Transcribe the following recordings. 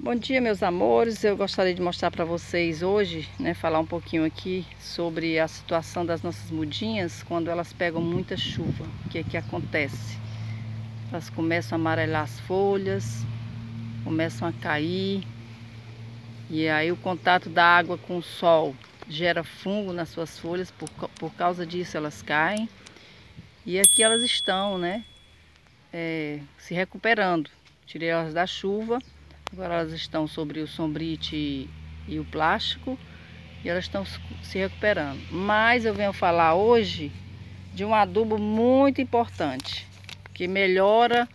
Bom dia, meus amores. Eu gostaria de mostrar para vocês hoje, falar um pouquinho aqui sobre a situação das nossas mudinhas quando elas pegam muita chuva. O que é que acontece? Elas começam a amarelar as folhas, começam a cair, e aí o contato da água com o sol gera fungo nas suas folhas, por causa disso elas caem. E aqui elas estão, se recuperando. Tirei elas da chuva. Agora elas estão sobre o sombrite e o plástico e elas estão se recuperando. Mas eu venho falar hoje de um adubo muito importante que melhora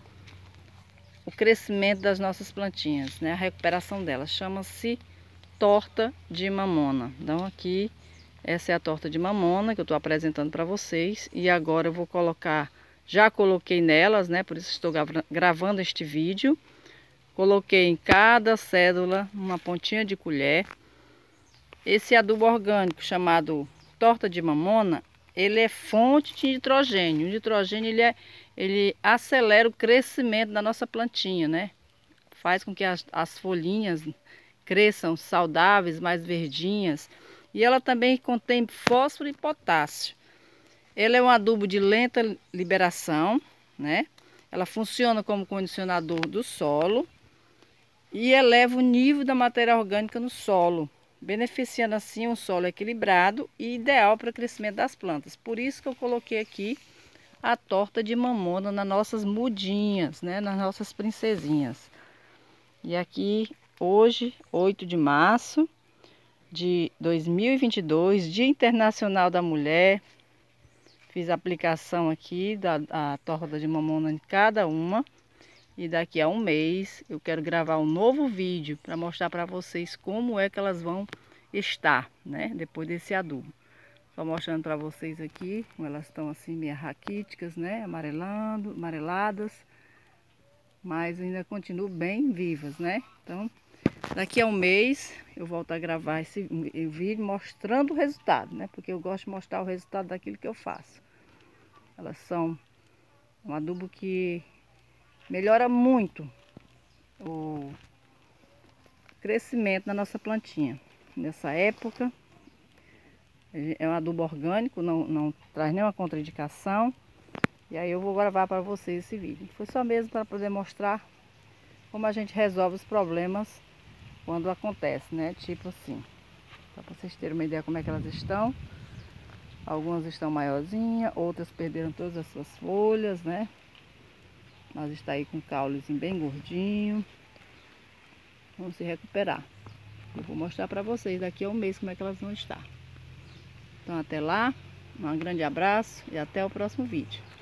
o crescimento das nossas plantinhas, a recuperação delas. Chama-se torta de mamona. Então aqui, essa é a torta de mamona que eu estou apresentando para vocês. E agora eu vou colocar, já coloquei nelas, por isso estou gravando este vídeo. Coloquei em cada cédula uma pontinha de colher. Esse adubo orgânico chamado torta de mamona, ele é fonte de nitrogênio. O nitrogênio ele acelera o crescimento da nossa plantinha, Faz com que as folhinhas cresçam saudáveis, mais verdinhas. E ela também contém fósforo e potássio. Ele é um adubo de lenta liberação, Ela funciona como condicionador do solo e eleva o nível da matéria orgânica no solo, beneficiando assim um solo equilibrado e ideal para o crescimento das plantas. Por isso que eu coloquei aqui a torta de mamona nas nossas mudinhas, nas nossas princesinhas. E aqui hoje, 8 de março de 2022, Dia Internacional da Mulher, fiz a aplicação aqui da torta de mamona em cada uma. E daqui a um mês eu quero gravar um novo vídeo para mostrar para vocês como é que elas vão estar, depois desse adubo. Só mostrando para vocês aqui, como elas estão assim meio raquíticas, amareladas. Mas ainda continuam bem vivas, Então, daqui a um mês eu volto a gravar esse vídeo mostrando o resultado, Porque eu gosto de mostrar o resultado daquilo que eu faço. Elas são um adubo que melhora muito o crescimento da nossa plantinha. Nessa época, é um adubo orgânico, não traz nenhuma contraindicação. E aí eu vou gravar para vocês esse vídeo. Foi só mesmo para poder mostrar como a gente resolve os problemas quando acontece, Tipo assim, só para vocês terem uma ideia como é que elas estão. Algumas estão maiorzinhas, outras perderam todas as suas folhas, Mas está aí com o caulezinho bem gordinho. Vamos se recuperar. Eu vou mostrar para vocês daqui a um mês como é que elas vão estar. Então até lá, um grande abraço e até o próximo vídeo.